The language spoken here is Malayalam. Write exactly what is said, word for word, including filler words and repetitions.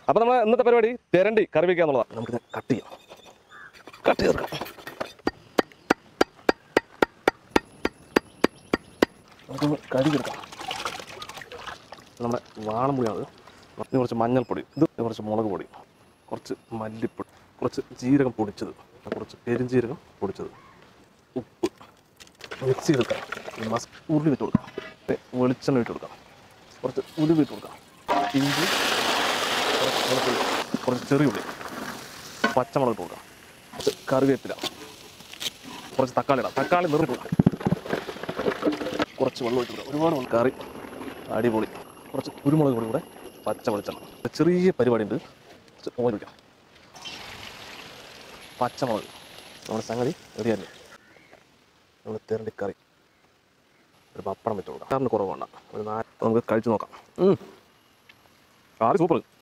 അപ്പോൾ നമ്മൾ ഇന്നത്തെ പരിപാടി തിരണ്ടി കറി വയ്ക്കുക എന്നുള്ളതാണ്. നമുക്കിത് കട്ട് ചെയ്യാം, കട്ട് ചെയ്തെടുക്കാം. നമുക്കൊന്ന് കഴുകിയെടുക്കാം. നമ്മുടെ വാളംപുളിയാണത്. ഇത് കുറച്ച് മഞ്ഞൾപ്പൊടി, ഇത് കുറച്ച് മുളക് പൊടി, കുറച്ച് മല്ലിപ്പൊടി, കുറച്ച് ജീരകം പൊടിച്ചത്, കുറച്ച് പെരുംജീരകം പൊടിച്ചത്, ഉപ്പ്, മിക്സ് ചെയ്തെടുക്കാം. മസ് ഉരുളി ഇട്ട് കൊടുക്കാം, വെളിച്ചെണ്ണ ഇട്ട് കൊടുക്കാം, കുറച്ച് ഉലുവ ഇട്ട് കൊടുക്കാം, ഇഞ്ചി, കുറച്ച് ചെറിയ ഉള്ളി, പച്ചമുളക് ഇട്ട് കൊടുക്കാം, കുറച്ച് കറിവേപ്പില, കുറച്ച് തക്കാളി ഇടാം, തക്കാളി നിറഞ്ഞിട്ട് കൊടുക്കാം, കുറച്ച് വെള്ളം ഇട്ട് കൊടുക്കാം. ഒരുപാട് വെള്ളം. കറി അടിപൊളി. കുറച്ച് കുരുമുളക് പൊടി കൂടെ, പച്ച വെളിച്ചെണ്ണ. ചെറിയ പരിപാടി ഉണ്ട്. കുറച്ച് ഓയിൽ വയ്ക്കാം, പച്ചമുളക്. നമ്മുടെ സംഗതി റെഡിയായിരുന്നു. നമ്മൾ തിരണ്ടി കറി. ഒരു പപ്പടം വെച്ച് കൊടുക്കാം. കറിന് കുറവ് വേണ്ട. ഒരു നാല് നമുക്ക് കഴിച്ച് നോക്കാം. കറി സൂപ്പർ.